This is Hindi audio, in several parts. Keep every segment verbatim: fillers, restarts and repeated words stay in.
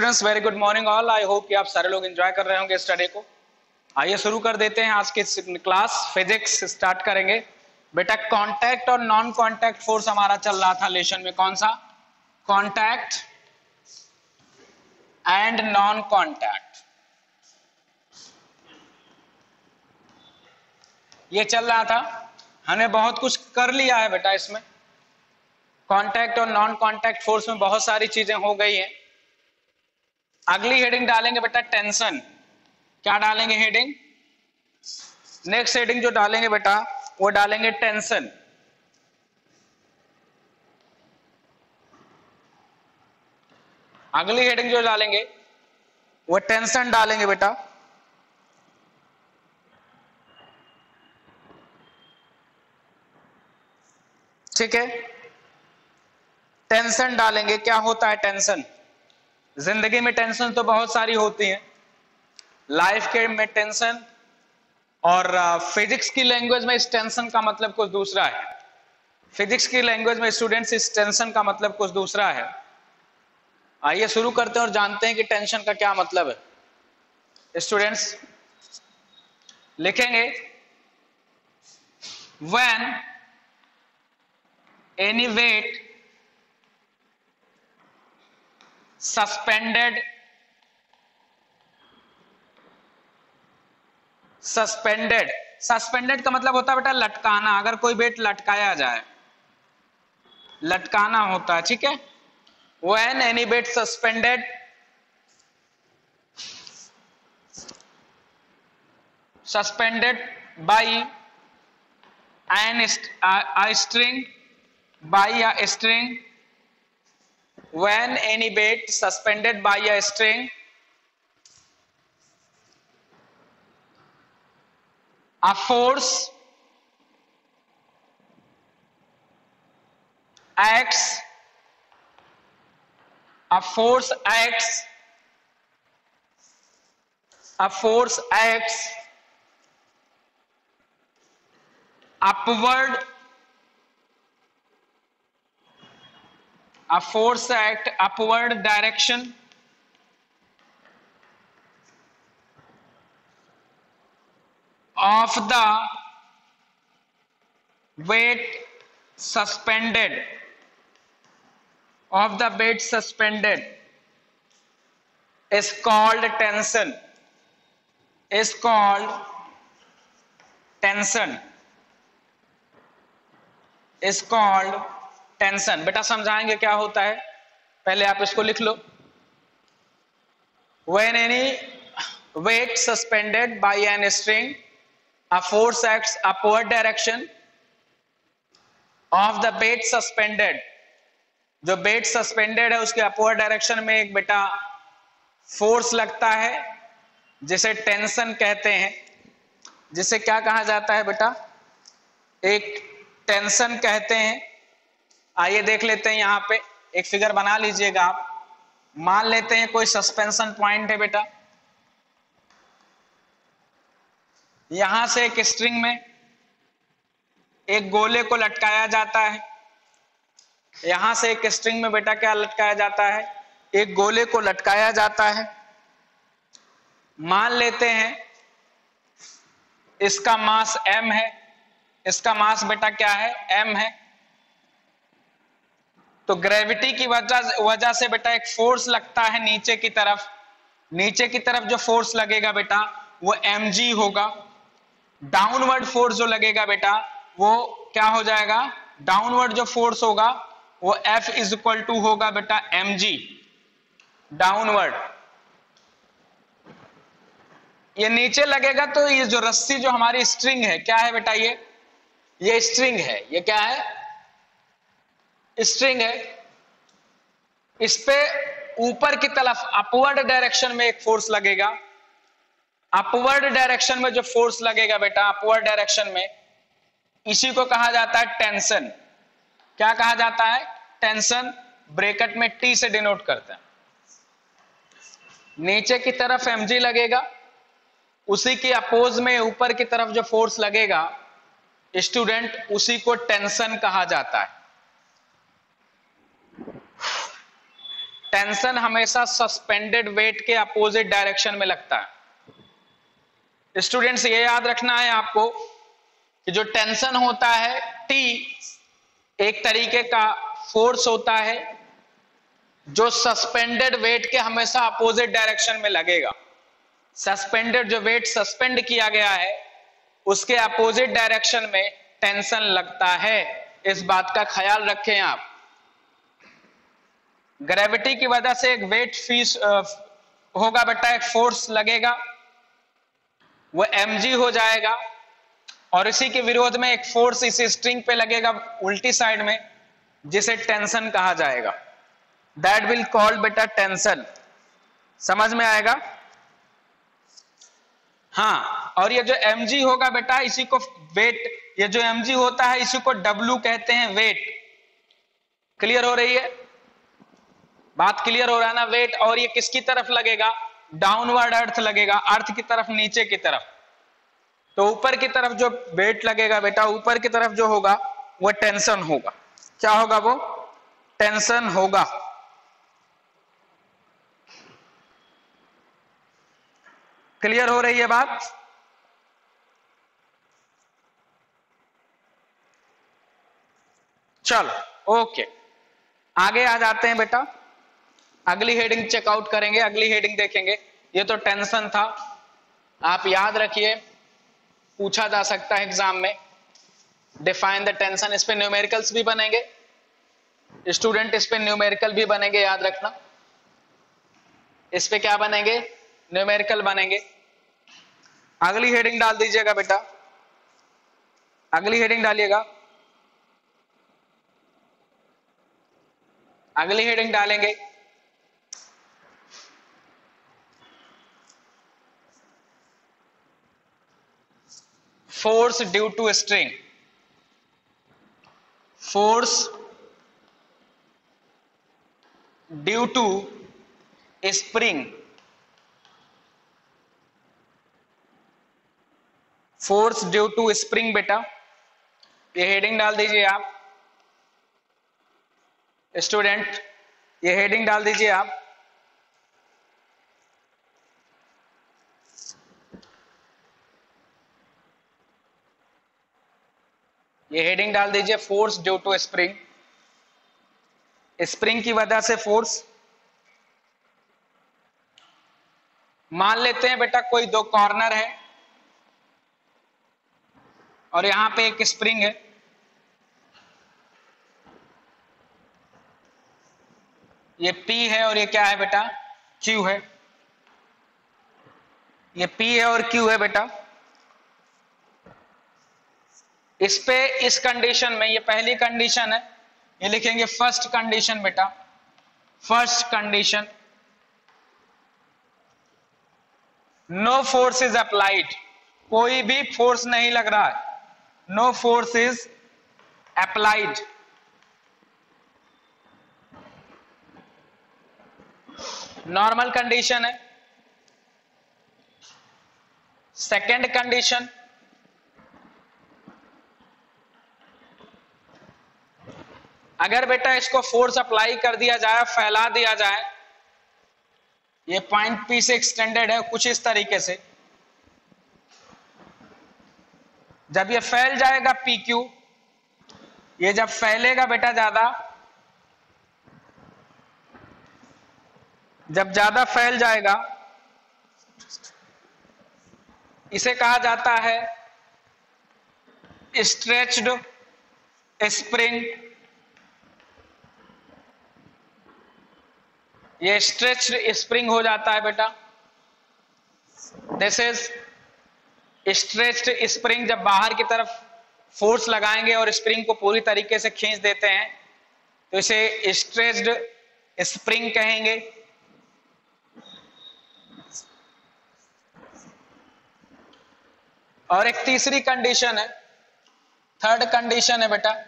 Students very good morning all. I hope कि आप सारे लोग एंजॉय कर रहे होंगे स्टडी को। आइए शुरू कर देते हैं आज की क्लास। फिजिक्स स्टार्ट करेंगे। बेटा कांटेक्ट और नॉन कांटेक्ट फोर्स हमारा चल रहा था लेशन में। कौन सा? कांटेक्ट एंड नॉन कांटेक्ट, ये चल रहा था। हमने बहुत कुछ कर लिया है बेटा इसमें। कांटेक्ट और नॉन कांटेक्ट फोर्स में बहुत सारी चीजें हो गई हैं। अगली हेडिंग डालेंगे बेटा टेंशन। क्या डालेंगे हेडिंग? नेक्स्ट हेडिंग जो डालेंगे बेटा वो डालेंगे टेंशन। अगली हेडिंग जो डालेंगे वो टेंशन डालेंगे बेटा। ठीक है, टेंशन डालेंगे। क्या होता है टेंशन? जिंदगी में टेंशन तो बहुत सारी होती है, लाइफ के में टेंशन, और फिजिक्स की लैंग्वेज में इस टेंशन का मतलब कुछ दूसरा है। फिजिक्स की लैंग्वेज में स्टूडेंट्स इस टेंशन का मतलब कुछ दूसरा है। आइए शुरू करते हैं और जानते हैं कि टेंशन का क्या मतलब है। स्टूडेंट्स लिखेंगे when any weight suspended suspended suspended का मतलब होता है बेटा लटकाना। अगर कोई वेट लटकाया जाए, लटकाना होता है। ठीक है, when any weight suspended suspended by an a string by a string when any weight suspended by a string a force acts a force acts a force acts upward a force act upward direction of the weight suspended of the weight suspended is called tension is called tension is called tension. बेटा समझाएंगे क्या होता है, पहले आप इसको लिख लो। When any weight suspended by an string, a force acts upward direction of the weight suspended। जो weight suspended है उसके upward direction में एक बेटा फोर्स लगता है जिसे टेंशन कहते हैं। जिसे क्या कहा जाता है बेटा? एक टेंशन कहते हैं। आइए देख लेते हैं, यहां पे एक फिगर बना लीजिएगा आप। मान लेते हैं कोई सस्पेंशन पॉइंट है बेटा। यहां से एक स्ट्रिंग में एक गोले को लटकाया जाता है। यहां से एक स्ट्रिंग में बेटा क्या लटकाया जाता है? एक गोले को लटकाया जाता है। मान लेते हैं इसका मास m है। इसका मास बेटा क्या है? m है। तो ग्रेविटी की वजह वजह से बेटा एक फोर्स लगता है नीचे की तरफ। नीचे की तरफ जो फोर्स लगेगा बेटा वो mg होगा। डाउनवर्ड फोर्स जो लगेगा बेटा वो क्या हो जाएगा? डाउनवर्ड जो फोर्स होगा वो F इज इक्वल टू होगा बेटा mg डाउनवर्ड। ये नीचे लगेगा तो ये जो रस्सी जो हमारी स्ट्रिंग है, क्या है बेटा? ये ये स्ट्रिंग है। ये क्या है? स्ट्रिंग है। इस पे ऊपर की तरफ अपवर्ड डायरेक्शन में एक फोर्स लगेगा। अपवर्ड डायरेक्शन में जो फोर्स लगेगा बेटा, अपवर्ड डायरेक्शन में, इसी को कहा जाता है टेंशन। क्या कहा जाता है? टेंशन। ब्रैकेट में टी से डिनोट करते हैं। नीचे की तरफ mg लगेगा, उसी के अपोज में ऊपर की तरफ जो फोर्स लगेगा स्टूडेंट, उसी को टेंशन कहा जाता है। टेंशन हमेशा सस्पेंडेड वेट के अपोजिट डायरेक्शन में लगता है। स्टूडेंट्स ये याद रखना है आपको कि जो टेंशन होता है टी एक तरीके का फोर्स होता है जो सस्पेंडेड वेट के हमेशा अपोजिट डायरेक्शन में लगेगा। सस्पेंडेड जो वेट सस्पेंड किया गया है उसके अपोजिट डायरेक्शन में टेंशन लगता है, इस बात का ख्याल रखें आप। ग्रेविटी की वजह से एक वेट फीस होगा बेटा, एक फोर्स लगेगा, वो एमजी हो जाएगा, और इसी के विरोध में एक फोर्स इस स्ट्रिंग पे लगेगा उल्टी साइड में जिसे टेंशन कहा जाएगा। दैट विल कॉल्ड बेटा टेंशन। समझ में आएगा? हाँ, और ये जो mg होगा बेटा इसी को वेट, ये जो mg होता है इसी को w कहते हैं, वेट। क्लियर हो रही है बात? क्लियर हो रहा है ना? वेट। और ये किसकी तरफ लगेगा? डाउनवर्ड अर्थ लगेगा, अर्थ की तरफ, नीचे की तरफ। तो ऊपर की तरफ जो वेट लगेगा बेटा, ऊपर की तरफ जो होगा वो टेंशन होगा। क्या होगा? वो टेंशन होगा। क्लियर हो रही है बात? चलो ओके, आगे आ जाते हैं बेटा। अगली हेडिंग चेकआउट करेंगे, अगली हेडिंग देखेंगे। ये तो टेंशन था, आप याद रखिए, पूछा जा सकता है एग्जाम में। डिफाइन द टेंशन, इस पे न्यूमेरिकल्स भी बनेंगे स्टूडेंट, इस पे न्यूमेरिकल भी बनेंगे, याद रखना। इस पे क्या बनेंगे? न्यूमेरिकल बनेंगे। अगली हेडिंग डाल दीजिएगा बेटा, अगली हेडिंग डालिएगा, अगली हेडिंग डालेंगे force due to string. Force due to spring, force due to spring बेटा, ये हेडिंग डाल दीजिए आप स्टूडेंट, ये हेडिंग डाल दीजिए आप। ये हेडिंग डाल दीजिए force due to spring. Spring की वजह से फोर्स। मान लेते हैं बेटा कोई दो कॉर्नर है और यहां पे एक स्प्रिंग है, ये P है और ये क्या है बेटा? Q है। ये P है और Q है बेटा। इस पे इस कंडीशन में, ये पहली कंडीशन है, ये लिखेंगे फर्स्ट कंडीशन बेटा, first condition. No force is applied, कोई भी फोर्स नहीं लग रहा है। No force is applied. Normal condition है। सेकेंड कंडीशन, अगर बेटा इसको फोर्स अप्लाई कर दिया जाए, फैला दिया जाए, ये पॉइंट P से एक्सटेंडेड है कुछ इस तरीके से, जब ये फैल जाएगा पी क्यू, ये जब फैलेगा बेटा ज्यादा, जब ज्यादा फैल जाएगा, इसे कहा जाता है स्ट्रेच्ड स्प्रिंग। ये स्ट्रेच्ड स्प्रिंग हो जाता है बेटा। This is stretched spring. जब बाहर की तरफ फोर्स लगाएंगे और स्प्रिंग को पूरी तरीके से खींच देते हैं तो इसे स्ट्रेच्ड स्प्रिंग कहेंगे। और एक तीसरी कंडीशन है, थर्ड कंडीशन है बेटा,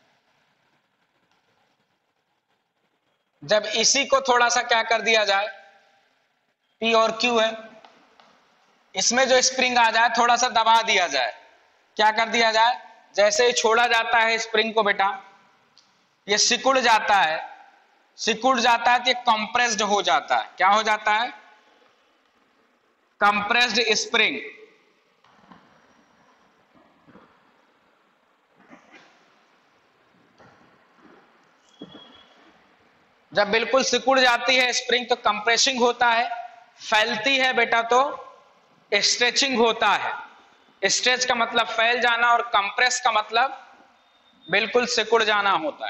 जब इसी को थोड़ा सा क्या कर दिया जाए, P और Q है, इसमें जो स्प्रिंग आ जाए थोड़ा सा दबा दिया जाए। क्या कर दिया जाए? जैसे ही छोड़ा जाता है स्प्रिंग को बेटा, ये सिकुड़ जाता है, सिकुड़ जाता है तो ये कंप्रेस्ड हो जाता है। क्या हो जाता है? Compressed spring. जब बिल्कुल सिकुड़ जाती है स्प्रिंग तो कंप्रेसिंग होता है, फैलती है बेटा तो स्ट्रेचिंग होता है। स्ट्रेच का मतलब फैल जाना और कंप्रेस का मतलब बिल्कुल सिकुड़ जाना होता है।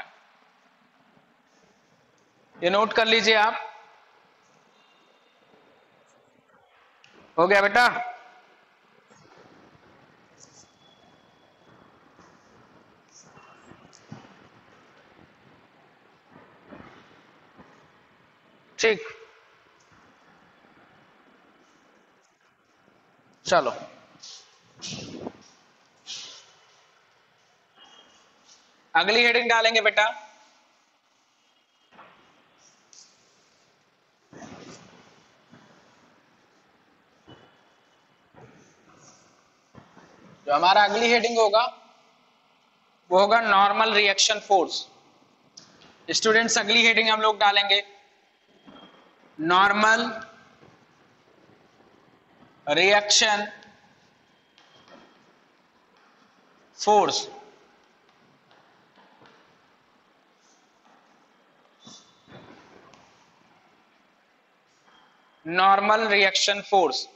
ये नोट कर लीजिए आप। हो गया बेटा? ठीक, चलो अगली हेडिंग डालेंगे बेटा। जो हमारा अगली हेडिंग होगा वो होगा नॉर्मल रिएक्शन फोर्स। स्टूडेंट्स अगली हेडिंग हम लोग डालेंगे normal reaction force. Normal reaction force.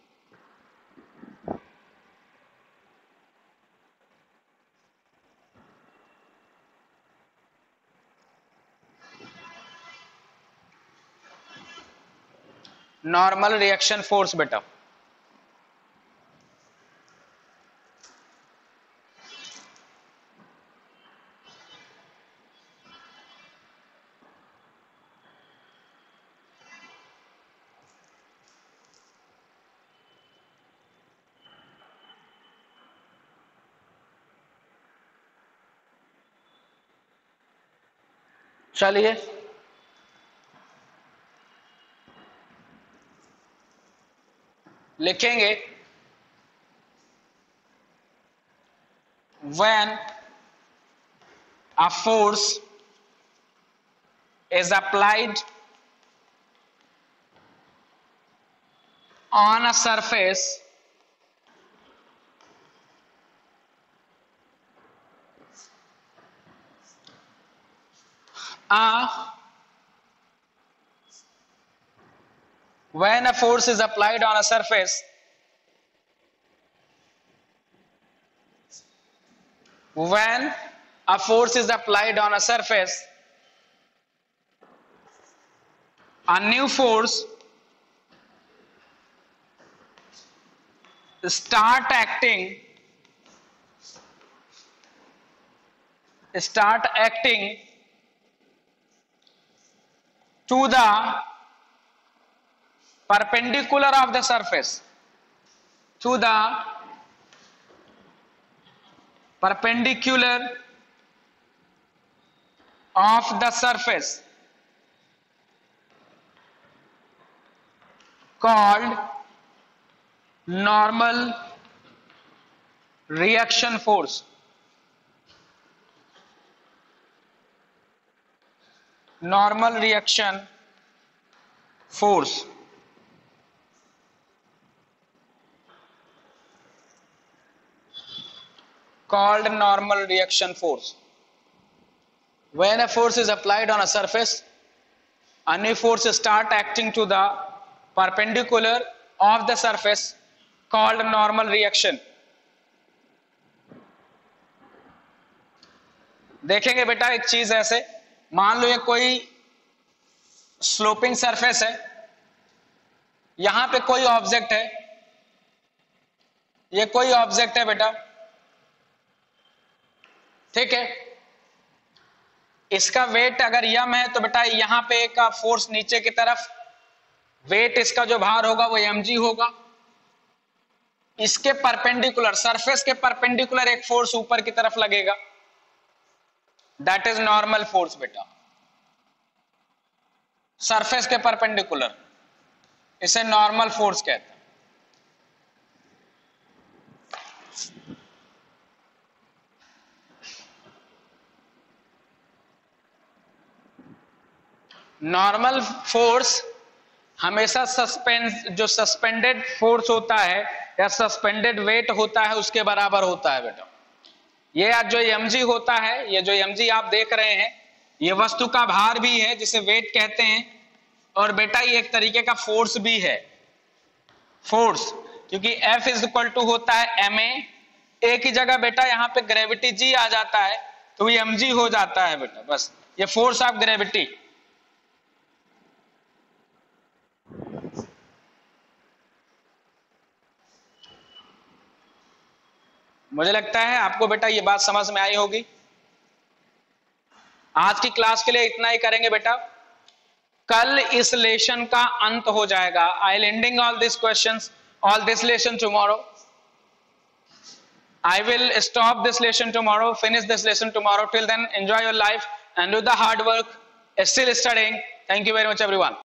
Normal reaction force बेटा। चलिए लिखेंगे when a force is applied on a surface uh, when a force is applied on a surface when a force is applied on a surface a new force start acting start acting to the perpendicular of the surface to the perpendicular of the surface called normal reaction force. Normal reaction force. Called normal reaction force. When a force is applied on a surface, a new force start acting to the perpendicular of the surface called normal reaction. देखेंगे बेटा एक चीज ऐसे, मान लो ये कोई स्लोपिंग सरफेस है, यहां पे कोई ऑब्जेक्ट है, ये कोई ऑब्जेक्ट है बेटा, ठीक है। इसका वेट अगर यम है तो बेटा यहां पे एक फोर्स नीचे की तरफ, वेट इसका जो भार होगा वो एम जी होगा। इसके परपेंडिकुलर, सरफेस के परपेंडिकुलर एक फोर्स ऊपर की तरफ लगेगा, दैट इज नॉर्मल फोर्स बेटा। सरफेस के परपेंडिकुलर, इसे नॉर्मल फोर्स कहते हैं। नॉर्मल फोर्स हमेशा सस्पेंड जो सस्पेंडेड फोर्स होता है या सस्पेंडेड वेट होता है उसके बराबर होता है बेटा। ये आज जो एमजी होता है, ये जो एमजी आप देख रहे हैं, ये वस्तु का भार भी है जिसे वेट कहते हैं, और बेटा ये एक तरीके का फोर्स भी है, फोर्स, क्योंकि F इज इक्वल टू होता है एम ए, एक ही जगह बेटा यहाँ पे ग्रेविटी जी आ जाता है तो ये एमजी हो जाता है बेटा, बस ये फोर्स ऑफ ग्रेविटी। मुझे लगता है आपको बेटा ये बात समझ में आई होगी। आज की क्लास के लिए इतना ही करेंगे बेटा, कल इस लेशन का अंत हो जाएगा। I will ending all this questions, all this lesson tomorrow. I will stop this lesson tomorrow, finish this lesson tomorrow. Till then, enjoy your life and do the hard work. Still studying. Thank you very much, everyone.